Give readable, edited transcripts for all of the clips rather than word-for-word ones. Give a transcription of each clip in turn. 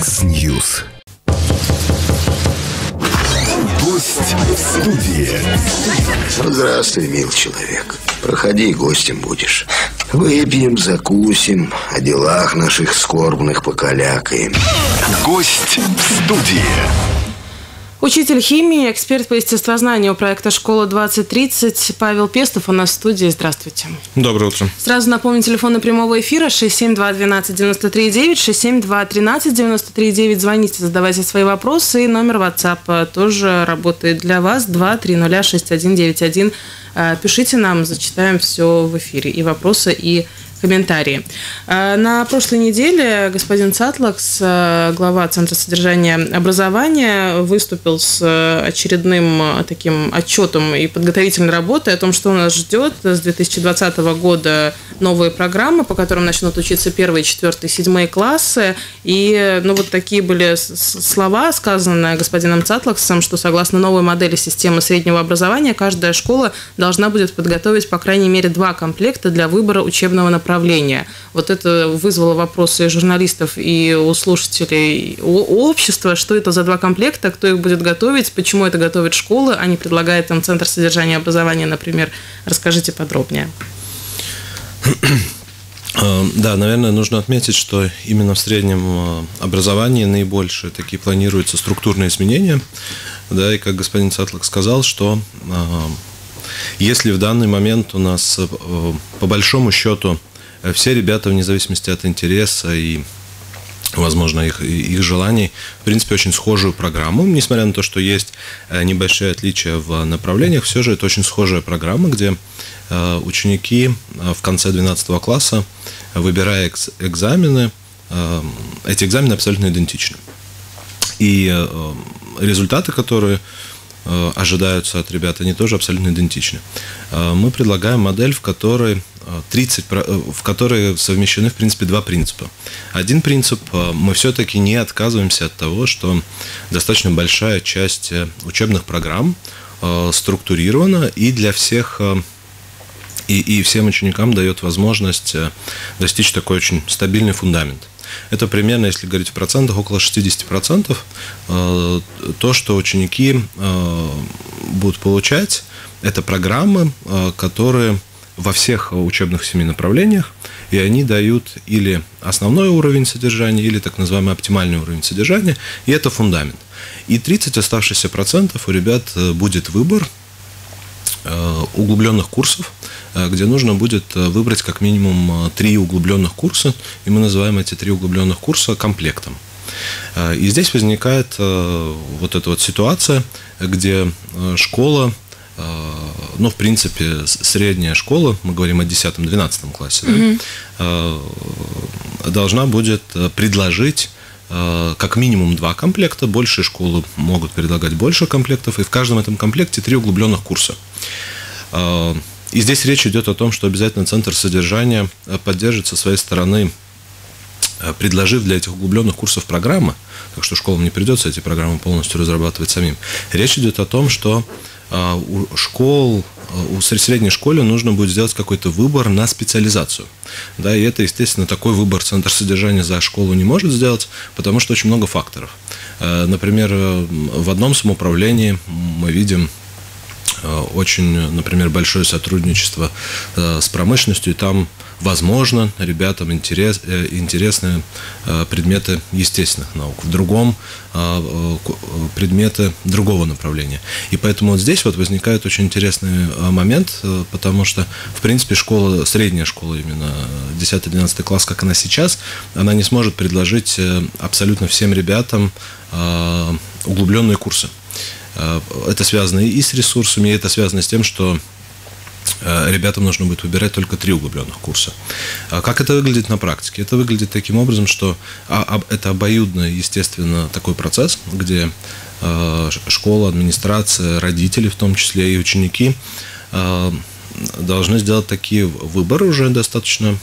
Яндекс.Ньюс. Гость в студии. Здравствуй, мил человек. Проходи, гостем будешь. Выпьем, закусим, о делах наших скорбных покалякаем. Гость в студии. Учитель химии, эксперт по естествознанию проекта «Школа-2030» Павел Пестов у нас в студии. Здравствуйте. Доброе утро. Сразу напомню, телефоны прямого эфира 672-12-93-9, 672-13-93-9. Звоните, задавайте свои вопросы. И номер WhatsApp тоже работает для вас. 2306191. Пишите нам, зачитаем все в эфире. И вопросы, и комментарии. На прошлой неделе господин Цатлакс, глава Центра содержания образования, выступил с очередным таким отчетом и подготовительной работой о том, что нас ждет. С 2020 года новые программы, по которым начнут учиться 1, 4, 7 классы. И вот такие были слова, сказанные господином Цатлаксом, что согласно новой модели системы среднего образования каждая школа должна будет подготовить по крайней мере 2 комплекта для выбора учебного направления. Вот это вызвало вопросы журналистов и у слушателей, у общества, что это за 2 комплекта, кто их будет готовить, почему это готовит школы, а не предлагает там Центр содержания образования, например. Расскажите подробнее. Да, наверное, нужно отметить, что именно в среднем образовании наибольшие такие планируются структурные изменения. Да, и как господин Цатлак сказал, что если в данный момент у нас по большому счету все ребята, вне зависимости от интереса и, возможно, их желаний, в принципе, очень схожую программу. Несмотря на то, что есть небольшие отличия в направлениях, все же это очень схожая программа, где ученики в конце 12 класса, выбирая экзамены, эти экзамены абсолютно идентичны. И результаты, которые ожидаются от ребят, они тоже абсолютно идентичны. Мы предлагаем модель, в которой совмещены, в принципе, 2 принципа. Один принцип – мы все-таки не отказываемся от того, что достаточно большая часть учебных программ структурирована и для всех, и всем ученикам дает возможность достичь такой очень стабильный фундамент. Это примерно, если говорить в процентах, около 60%. То, что ученики будут получать, это программы, которые во всех учебных 7 направлениях, и они дают или основной уровень содержания, или так называемый оптимальный уровень содержания, и это фундамент. И 30 оставшихся процентов у ребят будет выбор углубленных курсов, где нужно будет выбрать как минимум 3 углубленных курса, и мы называем эти 3 углубленных курса комплектом. И здесь возникает вот эта вот ситуация, где школа, в принципе, средняя школа, мы говорим о 10-12 классе, да, должна будет предложить как минимум 2 комплекта, большие школы могут предлагать больше комплектов, и в каждом этом комплекте 3 углубленных курса. И здесь речь идет о том, что обязательно Центр содержания поддержит со своей стороны, предложив для этих углубленных курсов программы, так что школам не придется эти программы полностью разрабатывать самим. Речь идет о том, что у средней школе нужно будет сделать какой-то выбор на специализацию. Да, и это, естественно, такой выбор Центр содержания за школу не может сделать, потому что очень много факторов. Например, в одном самоуправлении мы видим очень, например, большое сотрудничество с промышленностью, и там, возможно, ребятам интересны предметы естественных наук, в другом предметы другого направления. И поэтому вот здесь вот возникает очень интересный момент, потому что, в принципе, средняя школа, именно 10-12 класс, как она сейчас, она не сможет предложить абсолютно всем ребятам углубленные курсы. Это связано и с ресурсами, и это связано с тем, что ребятам нужно будет выбирать только 3 углубленных курса. Как это выглядит на практике? Это выглядит таким образом, что это обоюдно, естественно, такой процесс, где школа, администрация, родители, в том числе и ученики, должны сделать такие выборы уже достаточно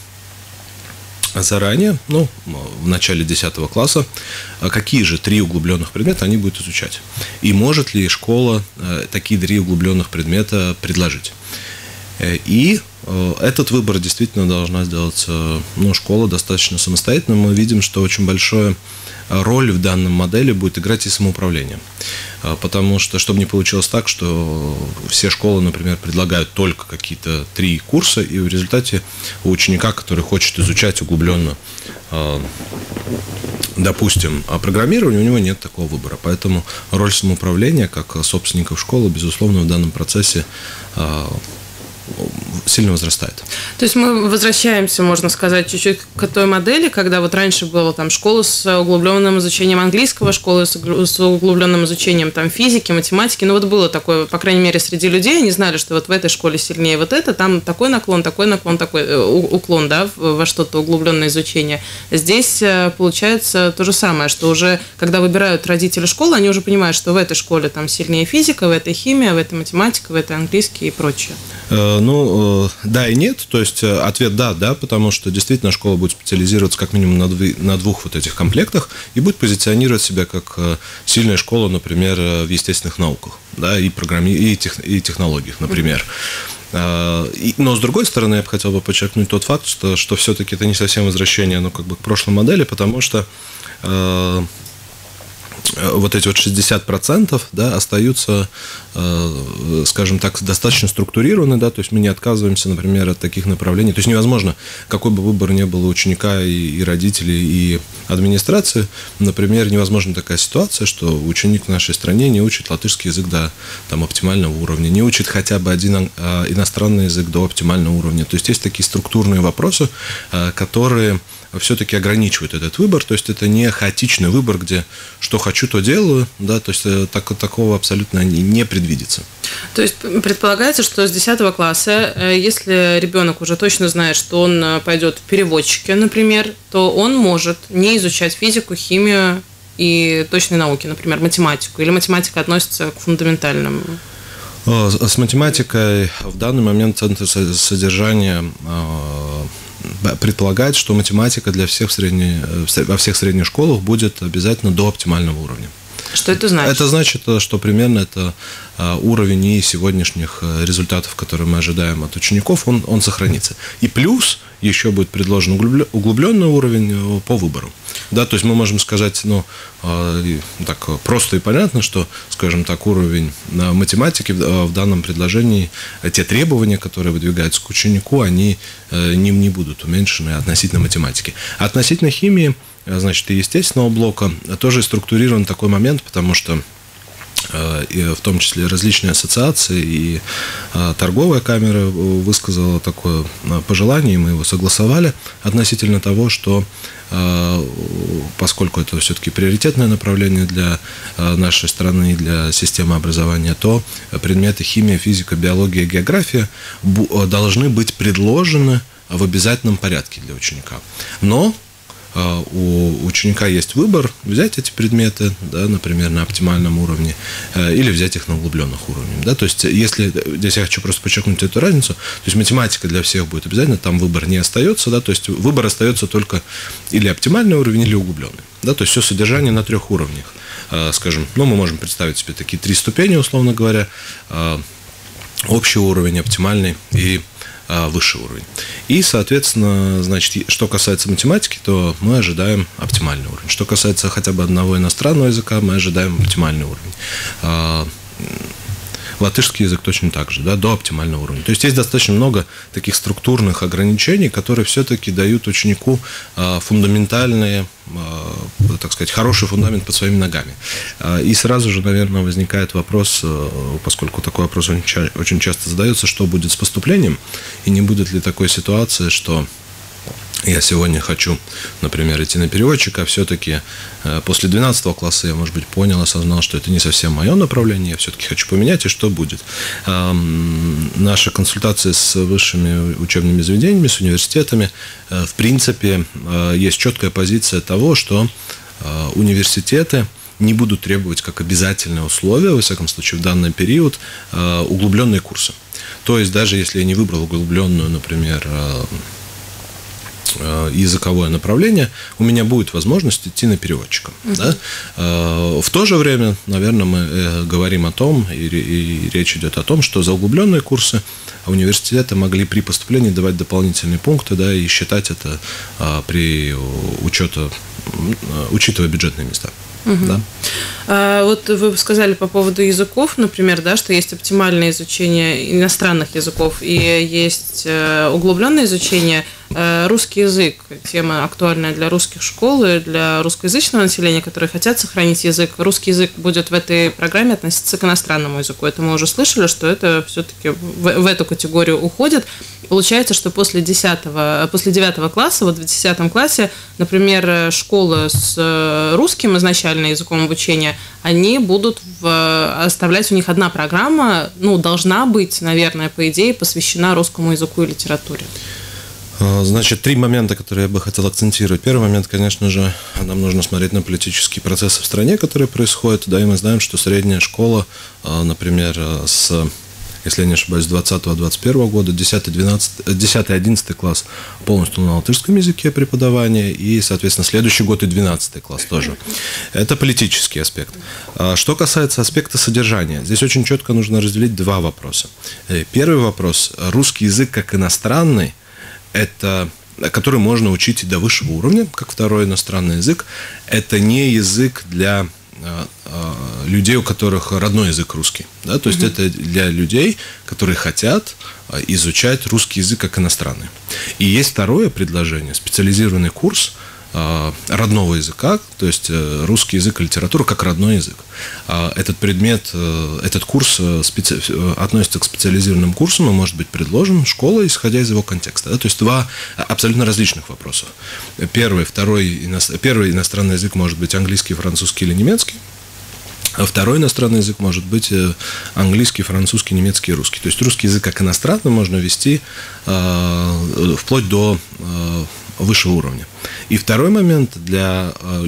заранее, в начале 10 класса, какие же 3 углубленных предмета они будут изучать. И может ли школа такие 3 углубленных предмета предложить. И этот выбор действительно должна сделать школа достаточно самостоятельно. Мы видим, что очень большая роль в данной модели будет играть и самоуправление. Потому что, чтобы не получилось так, что все школы, например, предлагают только какие-то 3 курса, и в результате у ученика, который хочет изучать углубленно, допустим, программирование, у него нет такого выбора. Поэтому роль самоуправления, как собственников школы, безусловно, в данном процессе сильно возрастает. То есть мы возвращаемся, можно сказать, чуть-чуть к той модели, когда вот раньше была там школа с углубленным изучением английского, школа с углубленным изучением там физики, математики. Ну вот было такое, по крайней мере, среди людей, они знали, что вот в этой школе сильнее вот это, там такой наклон, такой уклон, да, во что-то углубленное изучение. Здесь получается то же самое, что уже, когда выбирают родители школы, они уже понимают, что в этой школе там сильнее физика, в этой химия, в этой математика, в этой английский и прочее. Да и нет, то есть ответ да, потому что действительно школа будет специализироваться как минимум на 2 вот этих комплектах и будет позиционировать себя как сильная школа, например, в естественных науках, да, и технологиях, например. Но, с другой стороны, я бы хотел подчеркнуть тот факт, что все-таки это не совсем возвращение к прошлой модели, потому что вот эти 60%, да, остаются, скажем так, достаточно структурированы, да, то есть мы не отказываемся, например, от таких направлений. То есть невозможно, какой бы выбор ни был у ученика и родителей, и администрации, например, невозможна такая ситуация, что ученик в нашей стране не учит латышский язык до оптимального уровня, не учит хотя бы один иностранный язык до оптимального уровня. То есть есть такие структурные вопросы, которые все-таки ограничивают этот выбор, то есть это не хаотичный выбор, где что хочу, то делаю, да, то есть такого абсолютно не предвидится. То есть предполагается, что с 10 класса, если ребенок уже точно знает, что он пойдет в переводчики, например, то он может не изучать физику, химию и точные науки, например, математику, или математика относится к фундаментальным? С математикой в данный момент центр содержания предполагает, что математика для всех во всех средних школах будет обязательно до оптимального уровня. Что это значит? Это значит, что примерно это уровень и сегодняшних результатов, которые мы ожидаем от учеников, он сохранится. И плюс еще будет предложен углубленный уровень по выбору. Да, то есть мы можем сказать, так просто и понятно, что, скажем так, уровень математики в данном предложении, те требования, которые выдвигаются к ученику, они не будут уменьшены относительно математики. Относительно химии, значит, и естественного блока тоже структурирован такой момент, потому что и в том числе различные ассоциации и торговая камера высказала такое пожелание, и мы его согласовали относительно того, что поскольку это все-таки приоритетное направление для нашей страны и для системы образования, то предметы химия, физика, биология, география должны быть предложены в обязательном порядке для ученика. Но у ученика есть выбор взять эти предметы, да, например, на оптимальном уровне, или взять их на углубленных уровнях. Да? То есть, если здесь я хочу просто подчеркнуть эту разницу, то есть математика для всех будет обязательно, там выбор не остается, да, то есть выбор остается только или оптимальный уровень, или углубленный. Да? То есть все содержание на 3 уровнях. Скажем, мы можем представить себе такие 3 ступени, условно говоря, общий уровень, оптимальный и высший уровень. И, соответственно, значит, что касается математики, то мы ожидаем оптимальный уровень. Что касается хотя бы одного иностранного языка, мы ожидаем оптимальный уровень. Латышский язык точно так же, да, до оптимального уровня. То есть есть достаточно много таких структурных ограничений, которые все-таки дают ученику фундаментальные, так сказать, хороший фундамент под своими ногами. И сразу же, наверное, возникает вопрос, поскольку такой вопрос очень часто задается, что будет с поступлением, и не будет ли такой ситуации, что я сегодня хочу, например, идти на переводчика, а все-таки после 12 класса я, может быть, понял, осознал, что это не совсем мое направление, я все-таки хочу поменять, и что будет. Наши консультации с высшими учебными заведениями, с университетами, в принципе, есть четкая позиция того, что университеты не будут требовать как обязательное условие, во всяком случае, в данный период, углубленные курсы. То есть, даже если я не выбрал углубленную, например, языковое направление, у меня будет возможность идти на переводчика. Да? В то же время, наверное, мы говорим о том, и речь идет о том, что за углубленные курсы а университеты могли при поступлении давать дополнительные пункты, да, и считать это при учитывая бюджетные места. Угу. Да? Вот вы сказали по поводу языков, например, да, что есть оптимальное изучение иностранных языков и есть углубленное изучение. Русский язык – тема актуальная для русских школ и для русскоязычного населения, которые хотят сохранить язык. Русский язык будет в этой программе относиться к иностранному языку. Это мы уже слышали, что это все-таки в эту категорию уходит. Получается, что после 9 класса, вот в 10 классе, например, школы с русским изначально языком обучения, они будут оставлять, у них одна программа, должна быть, наверное, по идее, посвящена русскому языку и литературе. Значит, 3 момента, которые я бы хотел акцентировать. Первый момент, конечно же, нам нужно смотреть на политические процессы в стране, которые происходят. Да, и мы знаем, что средняя школа, например, если я не ошибаюсь, с 2020-2021 года, 10-11 класс полностью на латышском языке преподавания, и, соответственно, следующий год и 12 класс тоже. Это политический аспект. Что касается аспекта содержания, здесь очень четко нужно разделить 2 вопроса. Первый вопрос – русский язык как иностранный, который можно учить и до высшего уровня, как второй иностранный язык. Это не язык для людей, у которых родной язык русский. Да? То есть это для людей, которые хотят изучать русский язык как иностранный. И есть второе предложение, специализированный курс родного языка, то есть русский язык и литература как родной язык. Этот предмет, этот курс относится к специализированным курсам и может быть предложен школой, исходя из его контекста. Да? То есть 2 абсолютно различных вопроса. Первый иностранный язык может быть английский, французский или немецкий. А второй иностранный язык может быть английский, французский, немецкий и русский. То есть русский язык как иностранный можно вести вплоть до высшего уровня. И второй момент для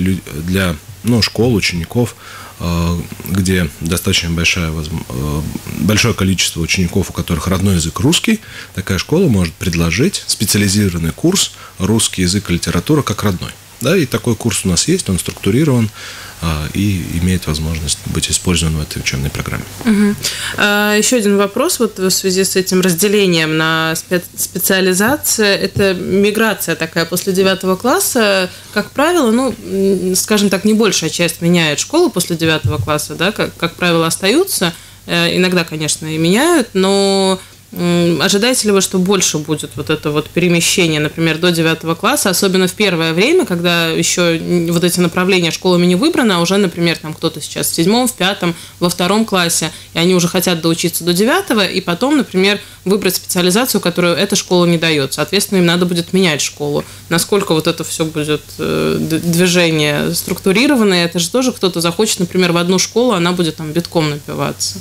школ, учеников, где достаточно большое количество учеников, у которых родной язык русский, такая школа может предложить специализированный курс «Русский язык и литература как родной». Да, и такой курс у нас есть, он структурирован и имеет возможность быть использован в этой учебной программе. Еще один вопрос вот в связи с этим разделением на специализацию. Это миграция такая после 9 класса. Как правило, скажем так, не большая часть меняет школу после 9 класса, да, как правило, остаются. Иногда, конечно, и меняют, но ожидаете ли вы, что больше будет вот это вот перемещение, например, до 9 класса, особенно в первое время, когда еще вот эти направления школами не выбраны, а уже, например, там кто-то сейчас в 7, в 5, во 2 классе, и они уже хотят доучиться до 9, и потом, например, выбрать специализацию, которую эта школа не дает. Соответственно, им надо будет менять школу. Насколько вот это все будет движение структурированное, это же тоже кто-то захочет, например, в одну школу, она будет там битком напиваться.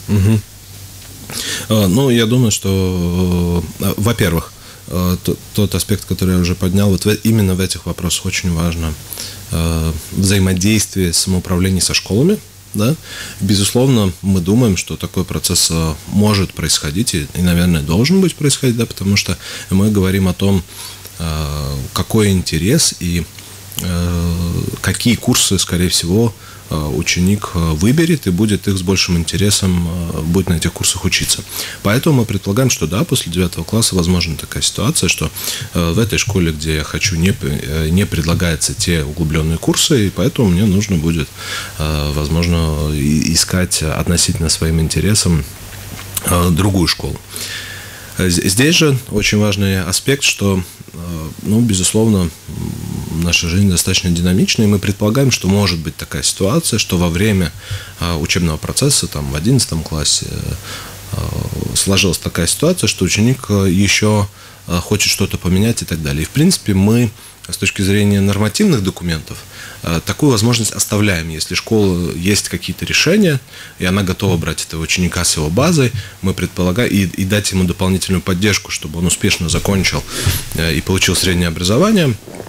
Я думаю, что, во-первых, тот аспект, который я уже поднял, вот именно в этих вопросах очень важно взаимодействие самоуправления со школами. Да? Безусловно, мы думаем, что такой процесс может происходить и, наверное, должен быть происходить, да, потому что мы говорим о том, какой интерес и какие курсы, скорее всего, ученик выберет и будет их с большим интересом, будет на этих курсах учиться. Поэтому мы предполагаем, что да, после 9 класса возможна такая ситуация, что в этой школе, где я хочу, не предлагаются те углубленные курсы, и поэтому мне нужно будет, возможно, искать относительно своим интересам другую школу. Здесь же очень важный аспект, что, безусловно, наша жизнь достаточно динамичная, и мы предполагаем, что может быть такая ситуация, что во время учебного процесса, там, в 11 классе, сложилась такая ситуация, что ученик еще хочет что-то поменять и так далее. И, в принципе, мы с точки зрения нормативных документов такую возможность оставляем. Если школа есть какие-то решения, и она готова брать этого ученика с его базой, мы предполагаем, и дать ему дополнительную поддержку, чтобы он успешно закончил и получил среднее образование,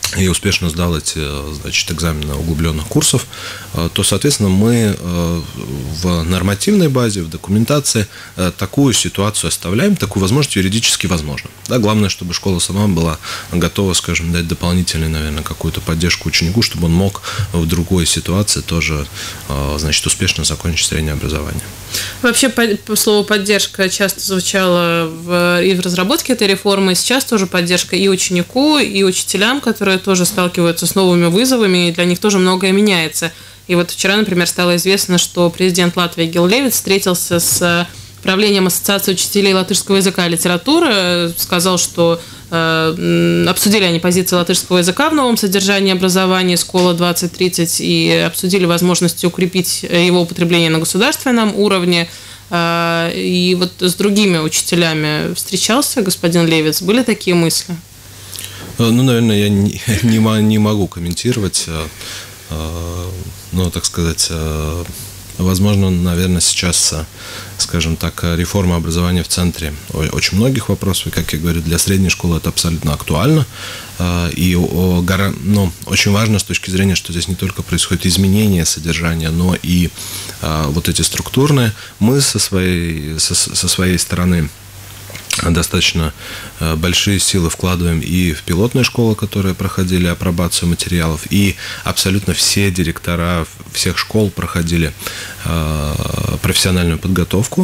и успешно сдал эти, значит, экзамены углубленных курсов, то, соответственно, мы в нормативной базе, в документации такую ситуацию оставляем, такую возможность юридически возможно. Да, главное, чтобы школа сама была готова, скажем, дать дополнительную, наверное, какую-то поддержку ученику, чтобы он мог в другой ситуации тоже, значит, успешно закончить среднее образование. Вообще, слово «поддержка» часто звучало и в разработке этой реформы, и сейчас тоже поддержка и ученику, и учителям, которые тоже сталкиваются с новыми вызовами, и для них тоже многое меняется. И вот вчера, например, стало известно, что президент Латвии Гил Левитс встретился с правлением Ассоциации учителей латышского языка и литературы, сказал, что обсудили они позиции латышского языка в новом содержании образования «Школа 2030» и обсудили возможности укрепить его употребление на государственном уровне. И вот с другими учителями встречался господин Левитс? Были такие мысли? Ну, наверное, я не могу комментировать, но, так сказать, возможно, наверное, сейчас, скажем так, реформа образования в центре очень многих вопросов. И, как я говорю, для средней школы это абсолютно актуально. И очень важно с точки зрения, что здесь не только происходит изменение содержания, но и вот эти структурные. Мы со своей стороны достаточно большие силы вкладываем и в пилотные школы, которые проходили апробацию материалов, и абсолютно все директора всех школ проходили профессиональную подготовку,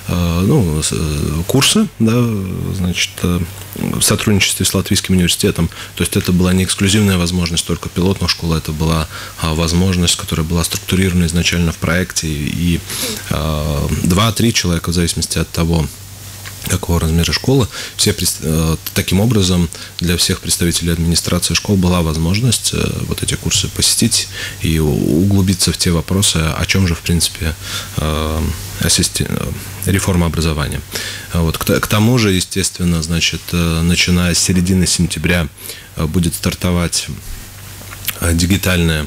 курсы, да, значит, в сотрудничестве с Латвийским университетом. То есть это была не эксклюзивная возможность только пилотных школ, это была возможность, которая была структурирована изначально в проекте, и 2-3 человека, в зависимости от того, какого размера школы. Таким образом, для всех представителей администрации школ была возможность вот эти курсы посетить и углубиться в те вопросы, о чем же, в принципе, реформа образования. Вот. К тому же, естественно, значит, начиная с середины сентября будет стартовать дигитальная,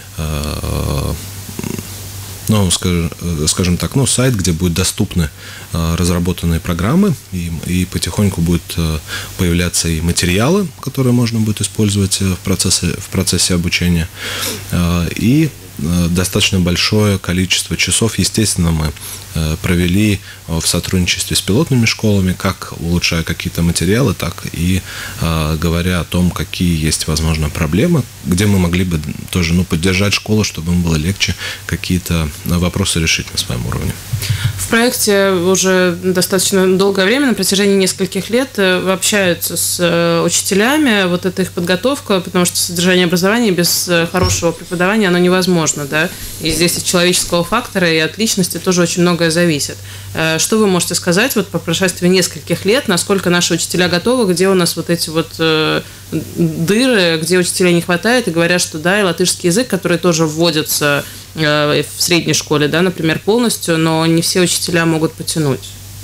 скажем так, сайт, где будут доступны разработанные программы, и потихоньку будут появляться и материалы, которые можно будет использовать в процессе обучения, и достаточно большое количество часов, естественно, мы провели в сотрудничестве с пилотными школами, как улучшая какие-то материалы, так и говоря о том, какие есть, возможно, проблемы, где мы могли бы тоже поддержать школу, чтобы им было легче какие-то вопросы решить на своем уровне. В проекте уже достаточно долгое время, на протяжении нескольких лет, общаются с учителями. Вот это их подготовка, потому что содержание образования без хорошего преподавания, оно невозможно, да? И здесь от человеческого фактора и от личности тоже очень многое зависит. Что вы можете сказать вот по прошествии нескольких лет, насколько наши учителя готовы, где у нас вот эти вот дыры, где учителей не хватает, и говорят, что да, и латышский язык, который тоже вводится в средней школе, да, например, полностью, но не все учителя могут потянуть.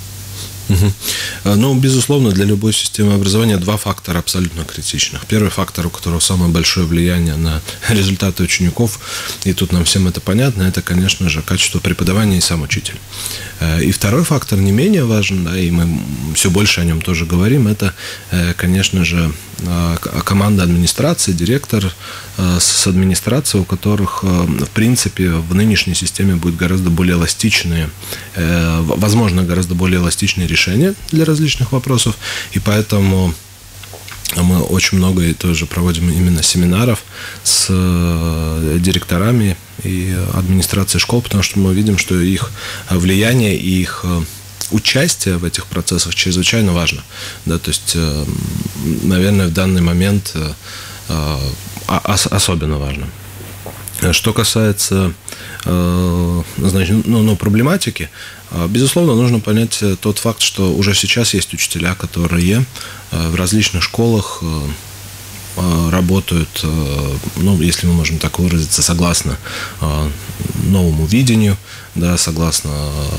Безусловно, для любой системы образования два фактора абсолютно критичных. Первый фактор, у которого самое большое влияние на результаты учеников, и тут нам всем это понятно, это, конечно же, качество преподавания и сам учитель. И второй фактор не менее важен, да, и мы все больше о нем тоже говорим, это, конечно же, команда администрации, директор с администрацией, у которых, в принципе, в нынешней системе будет гораздо более эластичные, возможно, гораздо более эластичные решения для различных вопросов, и поэтому мы очень много тоже проводим именно семинаров с директорами и администрацией школ, потому что мы видим, что их влияние и их участие в этих процессах чрезвычайно важно. Да, то есть, наверное, в данный момент особенно важно. Что касается проблематики, безусловно, нужно понять тот факт, что уже сейчас есть учителя, которые в различных школах работают, если мы можем так выразиться, согласно новому видению, да, согласно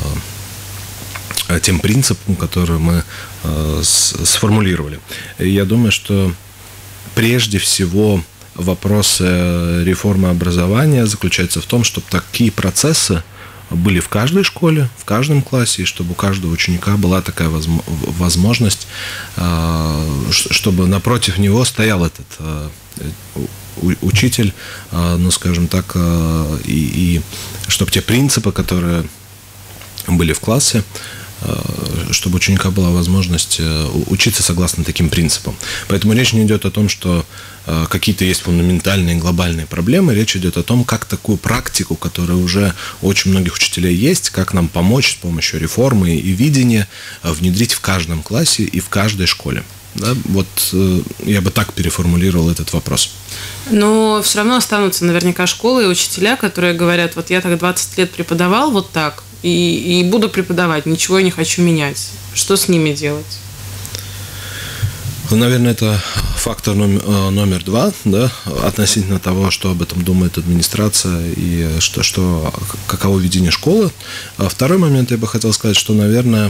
тем принципам, которые мы сформулировали. И я думаю, что прежде всего вопрос реформы образования заключается в том, чтобы такие процессы были в каждой школе, в каждом классе, и чтобы у каждого ученика была такая возможность, чтобы напротив него стоял этот учитель, ну, скажем так, и чтобы те принципы, которые были в классе, чтобы у ученика была возможность учиться согласно таким принципам. Поэтому речь не идет о том, что какие-то есть фундаментальные глобальные проблемы, речь идет о том, как такую практику, которая уже у очень многих учителей есть, как нам помочь с помощью реформы и видения внедрить в каждом классе и в каждой школе. Да, вот я бы так переформулировал этот вопрос. Но все равно останутся наверняка школы и учителя, которые говорят, вот я так 20 лет преподавал вот так, и буду преподавать, ничего я не хочу менять. Что с ними делать? Наверное, это фактор номер 2, да, относительно того, что об этом думает администрация и каково видение школы. А второй момент я бы хотел сказать, что, наверное,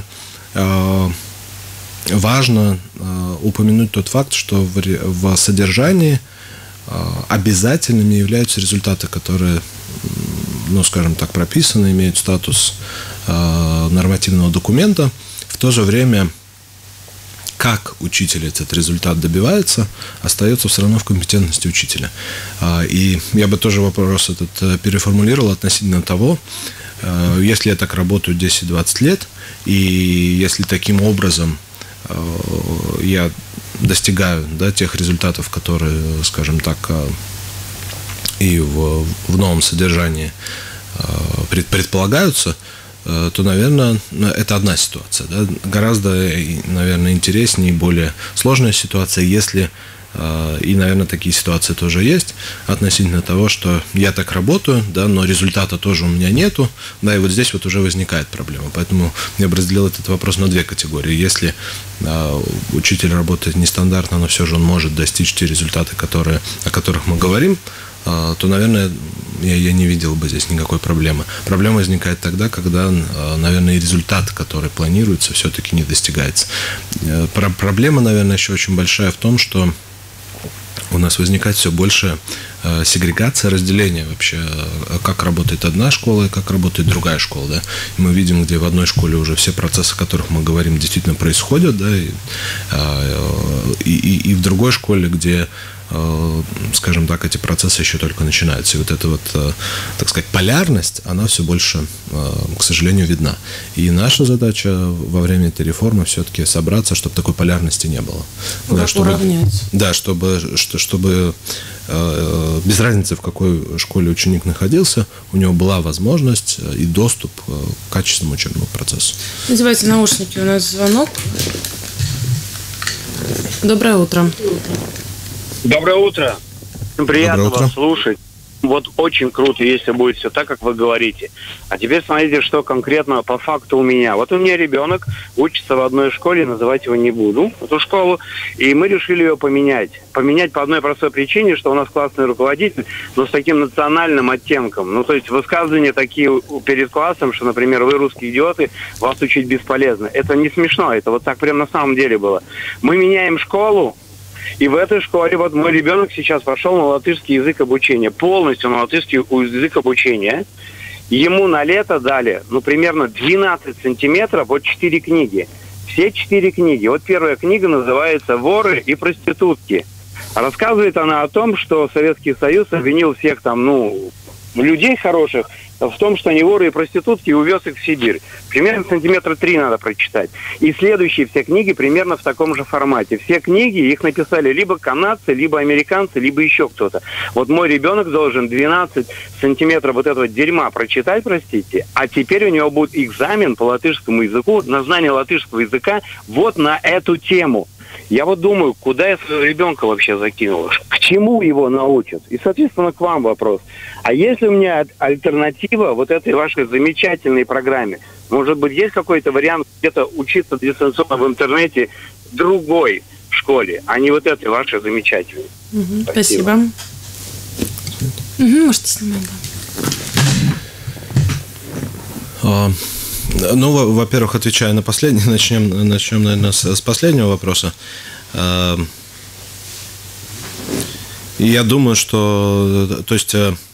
важно упомянуть тот факт, что в содержании обязательными являются результаты, которые, ну, скажем так, прописаны, имеют статус нормативного документа. В то же время, как учитель этот результат добивается, остается все равно в компетентности учителя. И я бы тоже вопрос этот переформулировал относительно того, если я так работаю 10-20 лет, и если таким образом я достигаю, да, тех результатов, которые, скажем так, и в новом содержании предполагаются, то, наверное, это одна ситуация. Да? Гораздо, наверное, интереснее и более сложная ситуация, если, и, наверное, такие ситуации тоже есть, относительно того, что я так работаю, да, но результата тоже у меня нету, да, и вот здесь вот уже возникает проблема. Поэтому я бы разделил этот вопрос на две категории. Если учитель работает нестандартно, но все же он может достичь те результаты, о которых мы говорим, то, наверное, я не видел бы здесь никакой проблемы. Проблема возникает тогда, когда, наверное, и результат, который планируется, все-таки не достигается. Проблема, наверное, еще очень большая в том, что у нас возникает все больше сегрегация, разделение вообще, как работает одна школа и как работает другая школа. Да? И мы видим, где в одной школе уже все процессы, о которых мы говорим, действительно происходят, да? И в другой школе, где, скажем так, эти процессы еще только начинаются. И вот эта вот, так сказать, полярность, она все больше, к сожалению, видна. И наша задача во время этой реформы все-таки собраться, чтобы такой полярности не было. Да, чтобы без разницы, в какой школе ученик находился, у него была возможность и доступ к качественному учебному процессу. Надевайте наушники, у нас звонок. Доброе утро. Доброе утро. Приятно Доброе утро. Вас слушать. Вот очень круто, если будет все так, как вы говорите. А теперь смотрите, что конкретно по факту у меня. Вот у меня ребенок учится в одной школе, называть его не буду, эту школу, и мы решили ее поменять. Поменять по одной простой причине, что у нас классный руководитель, но с таким национальным оттенком. Ну, то есть высказывания такие перед классом, что, например, вы русские идиоты, вас учить бесполезно. Это не смешно, это вот так прям на самом деле было. Мы меняем школу, и в этой школе вот мой ребенок сейчас пошел на латышский язык обучения, полностью на латышский язык обучения. Ему на лето дали, примерно 12 сантиметров, вот 4 книги. Все 4 книги. Вот первая книга называется «Воры и проститутки». Рассказывает она о том, что Советский Союз обвинил всех там, людей хороших в том, что они воры и проститутки, и увез их в Сибирь. Примерно сантиметра 3 надо прочитать. И следующие все книги примерно в таком же формате. Все книги, их написали либо канадцы, либо американцы, либо еще кто-то. Вот мой ребенок должен 12 сантиметров вот этого дерьма прочитать, простите, а теперь у него будет экзамен по латышскому языку, на знание латышского языка вот на эту тему. Я вот думаю, куда я своего ребенка вообще закинул? К чему его научат? И, соответственно, к вам вопрос. А если у меня альтернатива вот этой вашей замечательной программе? Может быть, есть какой-то вариант где-то учиться дистанционно в интернете другой школе, а не вот этой вашей замечательной? Спасибо. Можете снимать, да. Во-первых, отвечая на последний, начнем, наверное, с последнего вопроса. Я думаю, что, то есть,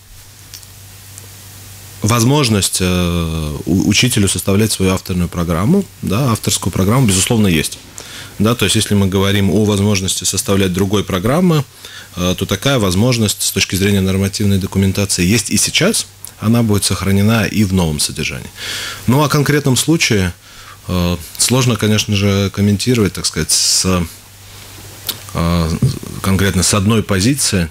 возможность учителю составлять свою авторскую программу, безусловно, есть. Да, то есть, если мы говорим о возможности составлять другой программы, то такая возможность с точки зрения нормативной документации есть и сейчас, она будет сохранена и в новом содержании. Ну, о конкретном случае сложно, конечно же, комментировать, так сказать, конкретно с одной позиции.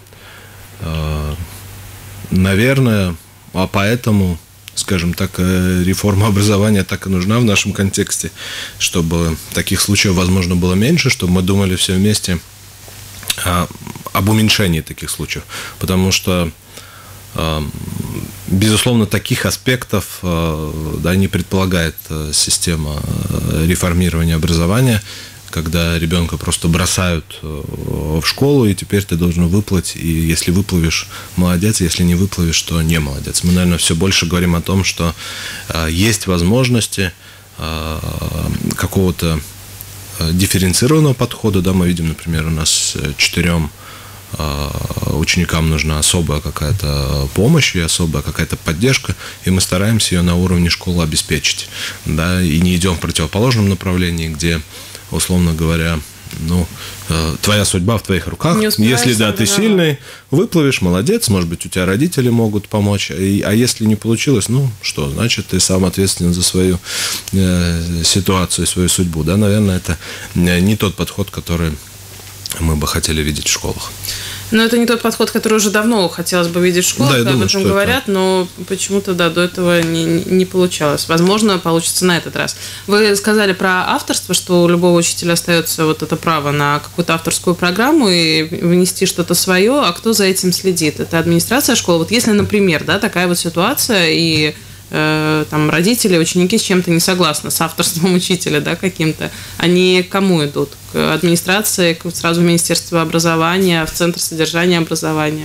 Наверное, а поэтому, скажем так, реформа образования так и нужна в нашем контексте, чтобы таких случаев, возможно, было меньше, чтобы мы думали все вместе об уменьшении таких случаев. Потому что, безусловно, таких аспектов не предполагает система реформирования образования, когда ребенка просто бросают в школу, и теперь ты должен выплыть, и если выплывешь, молодец, если не выплывешь, то не молодец. Мы, наверное, все больше говорим о том, что есть возможности какого-то дифференцированного подхода. Да, мы видим, например, у нас 4 ученикам нужна особая какая-то помощь и особая какая-то поддержка, и мы стараемся ее на уровне школы обеспечить. Да, и не идем в противоположном направлении, где, условно говоря, твоя судьба в твоих руках. Если да, ты сильный, выплывешь, молодец, может быть, у тебя родители могут помочь. А если не получилось, что, значит, ты сам ответственен за свою ситуацию, свою судьбу. Да, наверное, это не тот подход, который мы бы хотели видеть в школах. Но это не тот подход, который уже давно хотелось бы видеть в школах, об этом говорят, но почему-то, до этого не получалось. Возможно, получится на этот раз. Вы сказали про авторство, что у любого учителя остается вот это право на какую-то авторскую программу и внести что-то свое, а кто за этим следит? Это администрация школы? Вот если, например, такая вот ситуация, и там родители, ученики с чем-то не согласны, с авторством учителя, каким-то, они к кому идут? К администрации, сразу в Министерство образования, в Центр содержания образования?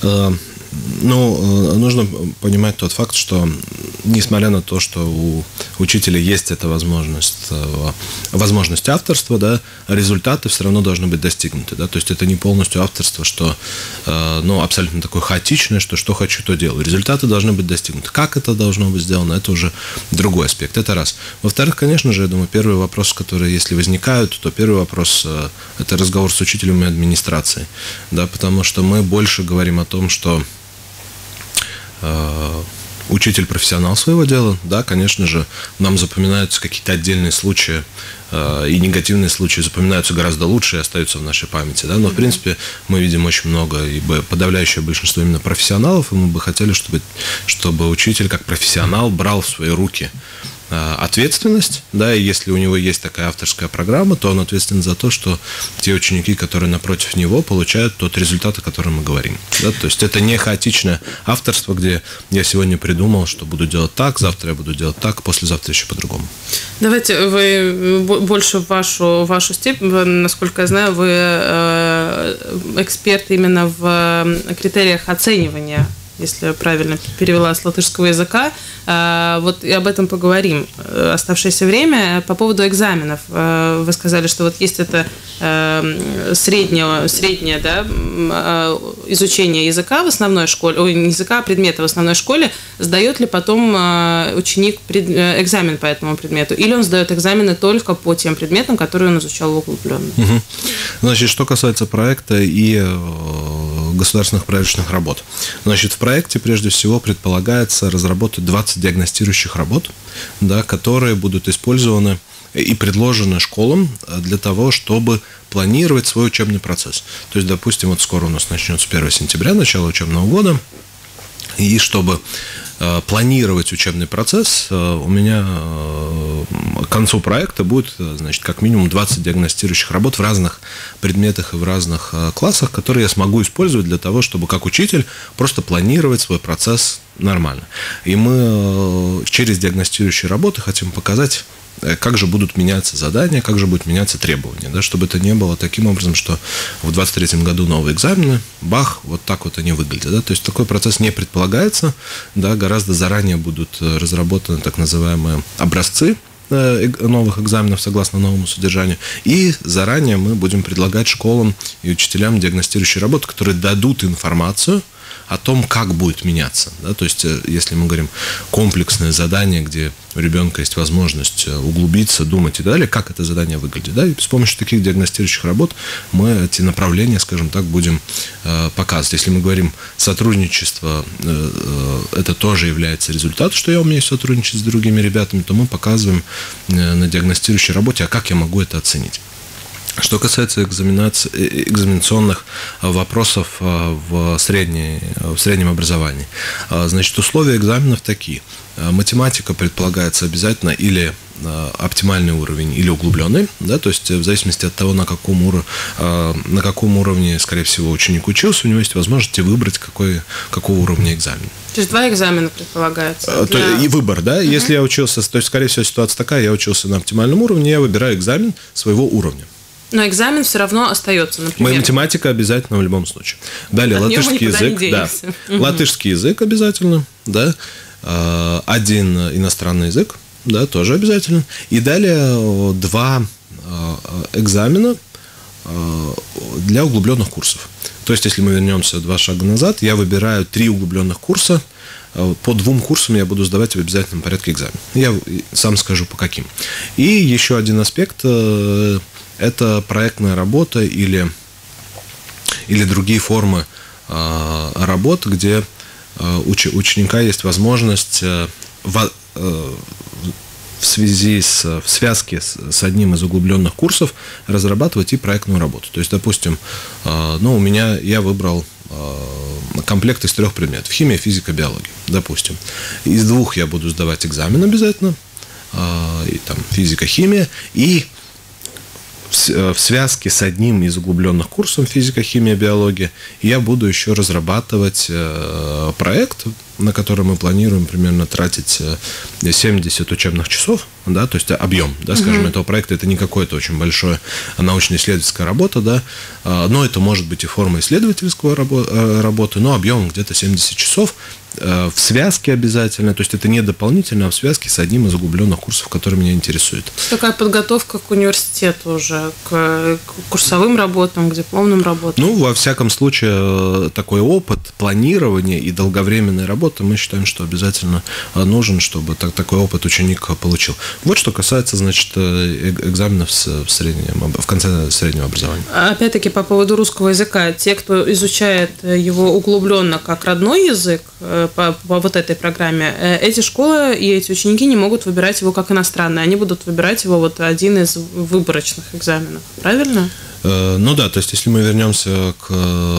Нужно понимать тот факт, что несмотря на то, что у учителя есть эта возможность авторства, результаты все равно должны быть достигнуты. Да? То есть это не полностью авторство, что абсолютно такое хаотичное, что хочу, то делаю. Результаты должны быть достигнуты. Как это должно быть сделано, это уже другой аспект. Это раз. Во-вторых, конечно же, я думаю, первый вопрос, которые, если возникают, то первый вопрос – это разговор с учителем и администрацией. Да? Потому что мы больше говорим о том, что учитель профессионал своего дела, да, конечно же, нам запоминаются какие-то отдельные случаи, и негативные случаи запоминаются гораздо лучше и остаются в нашей памяти, да, но, в принципе, мы видим очень много, и подавляющее большинство именно профессионалов, и мы бы хотели, чтобы учитель как профессионал брал в свои руки ответственность, да, и если у него есть такая авторская программа, то он ответственен за то, что те ученики, которые напротив него, получают тот результат, о котором мы говорим. Да? То есть это не хаотичное авторство, где я сегодня придумал, что буду делать так, завтра я буду делать так, послезавтра еще по-другому. Давайте вы больше в вашу степень, насколько я знаю, вы эксперт именно в критериях оценивания, если я правильно перевела с латышского языка. Вот и об этом поговорим. Оставшееся время. По поводу экзаменов. Вы сказали, что вот есть это среднее изучение языка в основной школе, не языка, а предмета в основной школе. Сдает ли потом ученик экзамен по этому предмету? Или он сдает экзамены только по тем предметам, которые он изучал углубленно? Значит, что касается проекта и государственных проектных работ. Значит, в проекте прежде всего предполагается разработать 20 диагностирующих работ, да, которые будут использованы и предложены школам для того, чтобы планировать свой учебный процесс. То есть, допустим, вот скоро у нас начнется 1 сентября, начало учебного года, и чтобы планировать учебный процесс, у меня к концу проекта будет, значит, как минимум 20 диагностирующих работ в разных предметах и в разных классах, которые я смогу использовать для того, чтобы как учитель просто планировать свой процесс нормально. И мы через диагностирующие работы хотим показать, как же будут меняться задания, как же будут меняться требования, да, чтобы это не было таким образом, что в 2023 году новые экзамены, бах, вот так вот они выглядят. Да, то есть такой процесс не предполагается, да, гораздо заранее будут разработаны так называемые образцы новых экзаменов согласно новому содержанию, и заранее мы будем предлагать школам и учителям диагностирующие работы, которые дадут информацию о том, как будет меняться. Да? То есть, если мы говорим комплексное задание, где у ребенка есть возможность углубиться, думать и так далее, как это задание выглядит. Да? И с помощью таких диагностирующих работ мы эти направления, скажем так, будем показывать. Если мы говорим сотрудничество, это тоже является результатом, что я умею сотрудничать с другими ребятами, то мы показываем на диагностирующей работе, а как я могу это оценить. Что касается экзаменационных вопросов в среднем образовании, значит, условия экзаменов такие. Математика предполагается обязательно или оптимальный уровень, или углубленный, да, то есть в зависимости от того, на каком уровне, скорее всего, ученик учился, у него есть возможность выбрать, какого уровня экзамен. То есть 2 экзамена предполагается? И выбор, да, если я учился, то есть, скорее всего, ситуация такая, я учился на оптимальном уровне, я выбираю экзамен своего уровня. Но экзамен все равно остается, например. Математика обязательно в любом случае. Далее латышский язык. Да. Латышский язык обязательно, да. Один иностранный язык, да, тоже обязательно. И далее 2 экзамена для углубленных курсов. То есть, если мы вернемся 2 шага назад, я выбираю 3 углубленных курса. По 2 курсам я буду сдавать в обязательном порядке экзамен. Я сам скажу, по каким. И еще один аспект – это проектная работа или другие формы работ, где у ученика есть возможность в связке с одним из углубленных курсов разрабатывать и проектную работу. То есть, допустим, я выбрал комплект из 3 предметов: химия, физика, биология, допустим. Из 2 я буду сдавать экзамен обязательно, и там физика, химия, и в связке с одним из углубленных курсов физика, химия, биология я буду еще разрабатывать проект, на который мы планируем примерно тратить 70 учебных часов, да, то есть объем, да, скажем, этого проекта. Это не какое-то очень большое научно-исследовательская работа, да, но это может быть и форма исследовательской работы, но объем где-то 70 часов в связке обязательно, то есть это не дополнительно, а в связке с одним из углубленных курсов, который меня интересует. Такая подготовка к университету уже, к курсовым работам, к дипломным работам? Ну, во всяком случае, такой опыт планирования и долговременной работы мы считаем, что обязательно нужен, чтобы такой опыт ученик получил. Вот что касается, значит, экзаменов в конце среднего образования. Опять-таки, по поводу русского языка, те, кто изучает его углубленно как родной язык, по вот этой программе, эти школы и эти ученики не могут выбирать его как иностранный. Они будут выбирать его вот один из выборочных экзаменов. Правильно? Ну да, то есть если мы вернемся к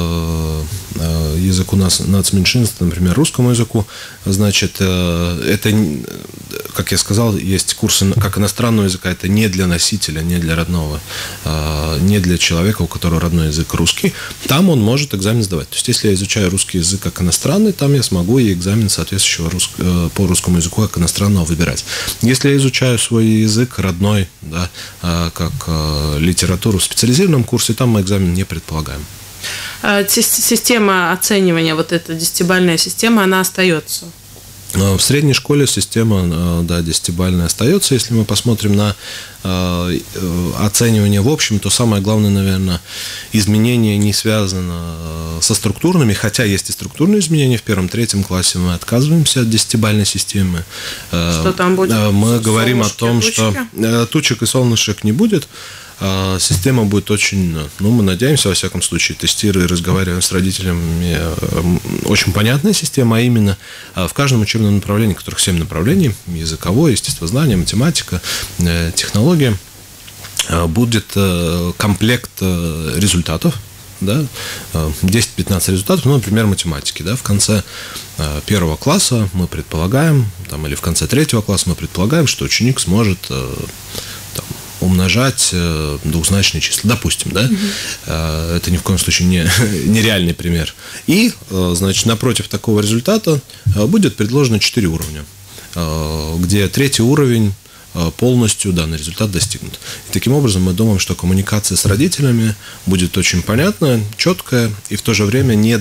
языку нацменьшинств, например, русскому языку, значит, это, как я сказал, есть курсы как иностранного языка, это не для носителя, не для родного, не для человека, у которого родной язык русский, там он может экзамен сдавать. То есть если я изучаю русский язык как иностранный, там я смогу и экзамен соответствующего по русскому языку как иностранного выбирать. Если я изучаю свой язык родной, да, как литературу в специализированном курсе, там мы экзамен не предполагаем. Система оценивания, вот эта 10-бальная система, она остается? В средней школе система, да, 10-бальная остается. Если мы посмотрим на оценивание в общем, то самое главное, наверное, изменение не связано со структурными, хотя есть и структурные изменения. В 1-3 классе мы отказываемся от 10-бальной системы. Что там будет? Мы говорим о том, что тучек и солнышек не будет. Система будет очень, мы надеемся, во всяком случае, тестируя и разговаривая с родителями, очень понятная система, а именно в каждом учебном направлении, которых 7 направлений, языковое, естествознание, математика, технология, будет комплект результатов, да, 10-15 результатов, например, математики, да, в конце 1 класса мы предполагаем, или в конце 3 класса мы предполагаем, что ученик сможет умножать двухзначные числа, допустим, да, это ни в коем случае не реальный пример. И, значит, напротив такого результата будет предложено 4 уровня, где 3-й уровень полностью данный результат достигнут. И таким образом мы думаем, что коммуникация с родителями будет очень понятная, четкая и в то же время не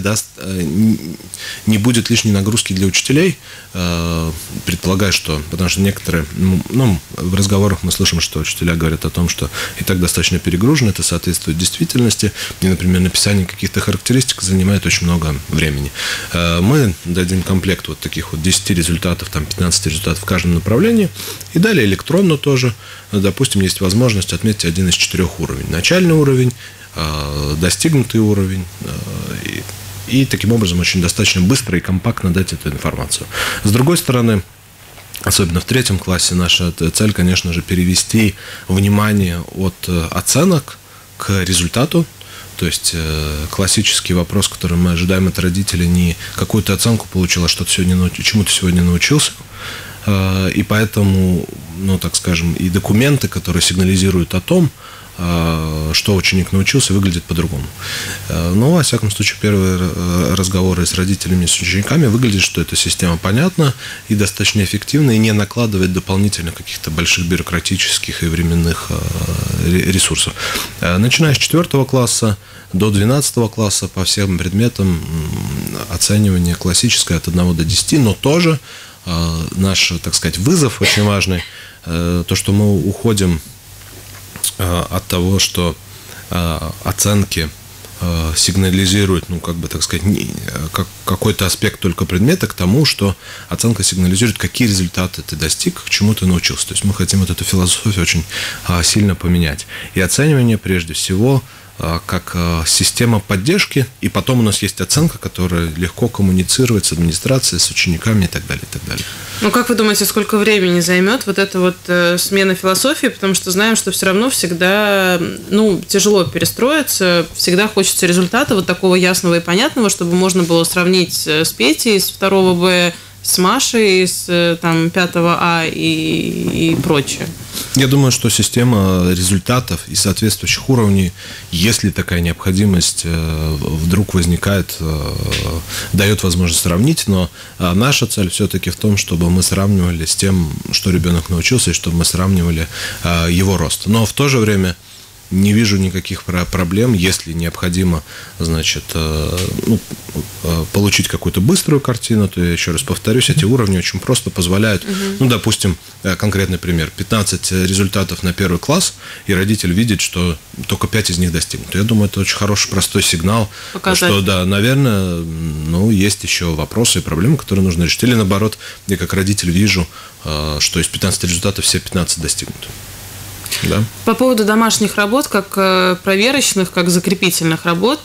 будет лишней нагрузки для учителей. Предполагаю, что, потому что некоторые, в разговорах мы слышим, что учителя говорят о том, что и так достаточно перегружено, это соответствует действительности, и, например, написание каких-то характеристик занимает очень много времени. Мы дадим комплект вот таких вот 10 результатов, там 15 результатов в каждом направлении, и далее электронно тоже, допустим, есть возможность отметить один из 4 уровней. Начальный уровень, достигнутый уровень, и таким образом очень достаточно быстро и компактно дать эту информацию. С другой стороны, особенно в 3 классе, наша цель, конечно же, перевести внимание от оценок к результату. То есть классический вопрос, который мы ожидаем от родителей, не какую-то оценку получил, а что-то сегодня, чему ты сегодня научился. И поэтому, так скажем, и документы, которые сигнализируют о том, что ученик научился, выглядит по-другому. Но, во всяком случае, первые разговоры с родителями и с учениками выглядит, что эта система понятна и достаточно эффективна, и не накладывает дополнительно каких-то больших бюрократических и временных ресурсов. Начиная с 4 класса до 12 класса по всем предметам оценивание классическое от 1 до 10, но тоже наш, так сказать, вызов очень важный, то, что мы уходим от того, что оценки сигнализируют, так сказать, какой-то аспект только предмета, к тому, что оценка сигнализирует, какие результаты ты достиг, к чему ты научился. То есть мы хотим вот эту философию очень сильно поменять. И оценивание, прежде всего, как система поддержки, и потом у нас есть оценка, которая легко коммуницирует с администрацией, с учениками и так далее, и так далее. Как вы думаете, сколько времени займет вот эта вот смена философии? Потому что знаем, что все равно всегда, тяжело перестроиться, всегда хочется результата вот такого ясного и понятного, чтобы можно было сравнить с Петей, с 2 Б, с Машей, с 5 А и прочее. Я думаю, что система результатов и соответствующих уровней, если такая необходимость вдруг возникает, дает возможность сравнить, но наша цель все-таки в том, чтобы мы сравнивали с тем, что ребенок научился, и чтобы мы сравнивали его рост. Но в то же время не вижу никаких проблем, если необходимо, получить какую-то быструю картину, то я еще раз повторюсь, эти уровни очень просто позволяют, допустим, конкретный пример, 15 результатов на 1 класс, и родитель видит, что только 5 из них достигнуты. Я думаю, это очень хороший, простой сигнал, что, да, наверное, есть еще вопросы и проблемы, которые нужно решить. Или наоборот, я как родитель вижу, что из 15 результатов все 15 достигнуты. Да. По поводу домашних работ, как проверочных, как закрепительных работ,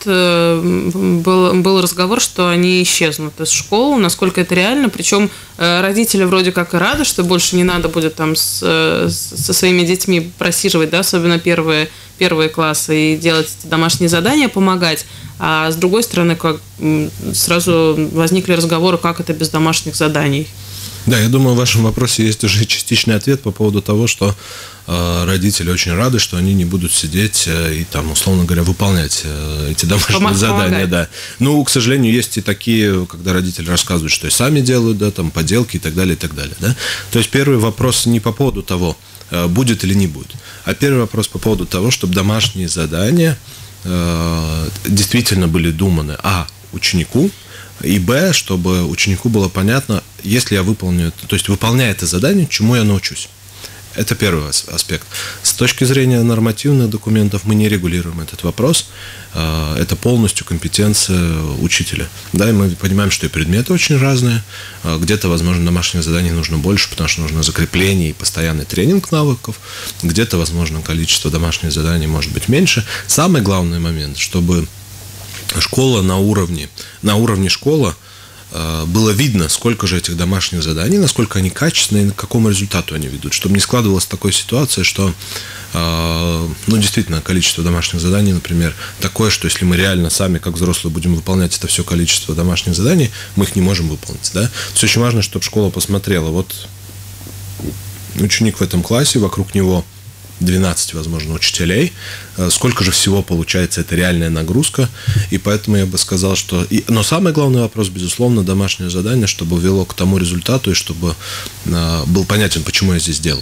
был разговор, что они исчезнут из школ, насколько это реально. Причем родители вроде как и рады, что больше не надо будет там со своими детьми просиживать, да, особенно первые классы, и делать домашние задания, помогать. А с другой стороны, сразу возникли разговоры, как это без домашних заданий. Да, я думаю, в вашем вопросе есть уже частичный ответ по поводу того, что родители очень рады, что они не будут сидеть и там, условно говоря, выполнять эти домашние задания. Да. К сожалению, есть и такие, когда родители рассказывают, что и сами делают, да, там поделки и так далее, и так далее. Да? То есть первый вопрос не по поводу того, будет или не будет, а первый вопрос по поводу того, чтобы домашние задания действительно были думаны ученику, и чтобы ученику было понятно, если я выполню это, то есть выполняя это задание, чему я научусь. Это первый аспект. С точки зрения нормативных документов мы не регулируем этот вопрос. Это полностью компетенция учителя. Да, и мы понимаем, что и предметы очень разные. Где-то, возможно, домашних заданий нужно больше, потому что нужно закрепление и постоянный тренинг навыков. Где-то, возможно, количество домашних заданий может быть меньше. Самый главный момент, чтобы школа на уровне школы было видно, сколько же этих домашних заданий, насколько они качественные и к какому результату они ведут. Чтобы не складывалась такая ситуация, что действительно количество домашних заданий, например, такое, что если мы реально сами, как взрослые, будем выполнять это все количество домашних заданий, мы их не можем выполнить. Да? То есть очень важно, чтобы школа посмотрела, вот ученик в этом классе, вокруг него 12, возможно, учителей, сколько же всего получается, это реальная нагрузка, и поэтому я бы сказал, что... Но самый главный вопрос, безусловно, домашнее задание, чтобы вело к тому результату, и чтобы был понятен, почему я здесь делаю.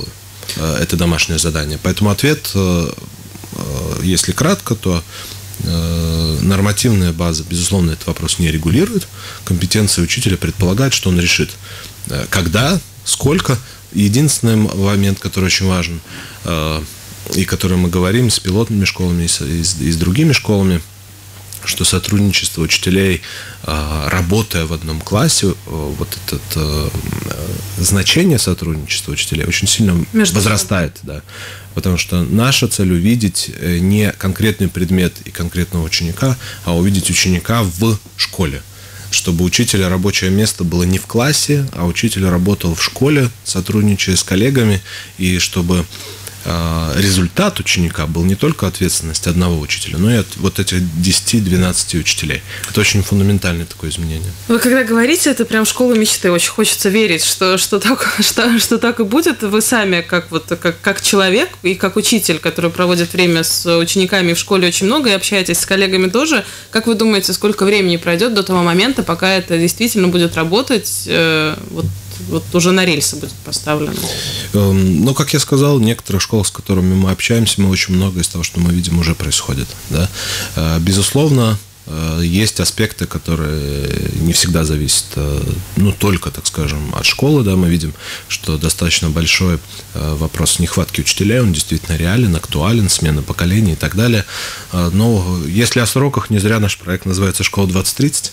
это домашнее задание. Поэтому ответ, если кратко, то нормативная база, безусловно, этот вопрос не регулирует. Компетенция учителя предполагает, что он решит, когда, сколько. Единственный момент, который очень важен, и который мы говорим с пилотными школами, и с другими школами, что сотрудничество учителей, работая в одном классе, вот это значение сотрудничества учителей очень сильно возрастает. Да. Потому что наша цель увидеть не конкретный предмет и конкретного ученика, а увидеть ученика в школе. Чтобы учителя рабочее место было не в классе, а учитель работал в школе, сотрудничая с коллегами, и чтобы результат ученика был не только ответственность одного учителя, но и от вот этих 10-12 учителей. Это очень фундаментальное такое изменение. Вы когда говорите, это прям школа мечты. Очень хочется верить, что так и будет. Вы сами, как человек и как учитель, который проводит время с учениками в школе очень много и общаетесь с коллегами тоже, как вы думаете, сколько времени пройдет до того момента, пока это действительно будет работать, вот уже на рельсы будет поставлено? Ну, как я сказал, в некоторых школах, с которыми мы общаемся, мы очень много из того, что мы видим, уже происходит. Да? Безусловно, есть аспекты, которые не всегда зависят, только, так скажем, от школы. Да? Мы видим, что достаточно большой вопрос нехватки учителей, он действительно реален, актуален, смена поколений и так далее. Но если о сроках, не зря наш проект называется «Школа 2030».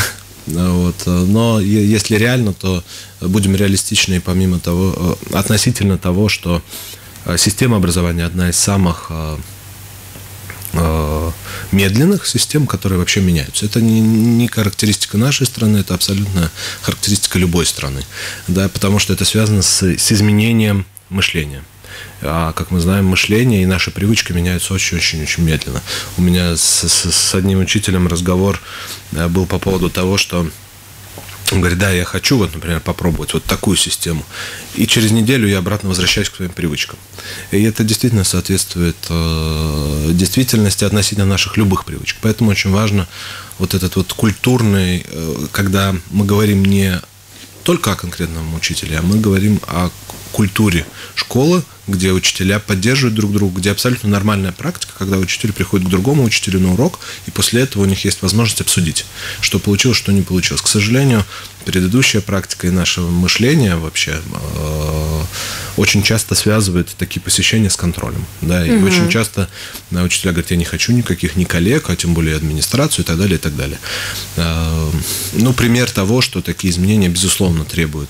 Но если реально, то будем реалистичны помимо того, относительно того, что система образования одна из самых медленных систем, которые вообще меняются. Это не характеристика нашей страны, это абсолютно характеристика любой страны, да, потому что это связано с изменением мышления. А, как мы знаем, мышление и наши привычки меняются очень-очень-очень медленно. У меня с одним учителем разговор был по поводу того, что он говорит, да, я хочу, например, попробовать вот такую систему. И через неделю я обратно возвращаюсь к своим привычкам. И это действительно соответствует действительности относительно наших любых привычек. Поэтому очень важно вот этот вот культурный, когда мы говорим не только о конкретном учителе, а мы говорим о культуре школы, где учителя поддерживают друг друга, где абсолютно нормальная практика, когда учитель приходит к другому учителю на урок, и после этого у них есть возможность обсудить, что получилось, что не получилось. К сожалению, предыдущая практика и наше мышление вообще очень часто связывает такие посещения с контролем. Да, и очень часто учителя говорят, я не хочу никаких ни коллег, а тем более администрацию и так далее, и так далее. Пример того, что такие изменения, безусловно, требуют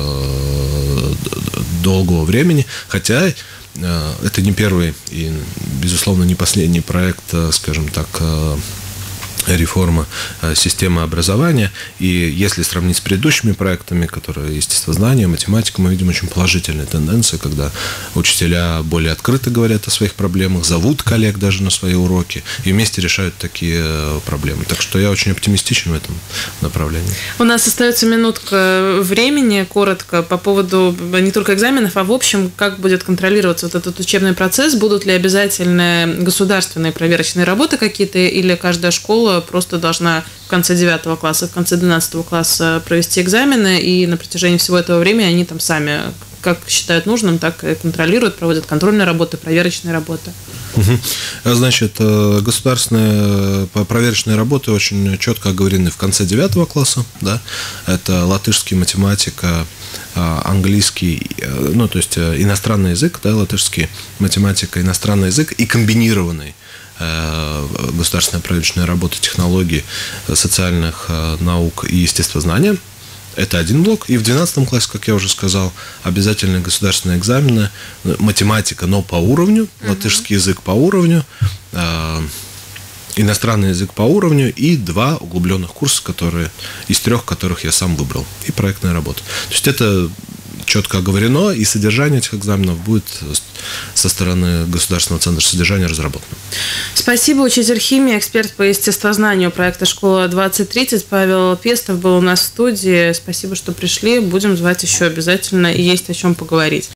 долгого времени, хотя это не первый и, безусловно, не последний проект, скажем так, реформа системы образования. И если сравнить с предыдущими проектами, которые естествознание, математика, мы видим очень положительные тенденции, когда учителя более открыто говорят о своих проблемах, зовут коллег даже на свои уроки и вместе решают такие проблемы. Так что я очень оптимистичен в этом направлении. У нас остается минутка времени, коротко, по поводу не только экзаменов, а в общем, как будет контролироваться вот этот учебный процесс, будут ли обязательные государственные проверочные работы какие-то, или каждая школа просто должна в конце 9 класса, в конце 12 класса провести экзамены, и на протяжении всего этого времени они там сами, как считают нужным, так и контролируют, проводят контрольные работы, проверочные работы. Значит, государственные проверочные работы очень четко оговорены в конце 9 класса. Да? Это латышский, математика, английский, то есть иностранный язык, да, латышский, математика, иностранный язык и комбинированный государственная проверочная работа технологий, социальных наук и естествознания. Это один блок. И в 12 классе, как я уже сказал, обязательные государственные экзамены, математика, но по уровню, латышский язык по уровню, иностранный язык по уровню и 2 углубленных курса, из 3 которых я сам выбрал, и проектная работа. То есть это четко оговорено, и содержание этих экзаменов будет со стороны Государственного центра содержания разработано. Спасибо. Учитель химии, эксперт по естествознанию проекта «Школа 2030» Павел Пестов был у нас в студии. Спасибо, что пришли. Будем звать еще обязательно, и есть о чем поговорить.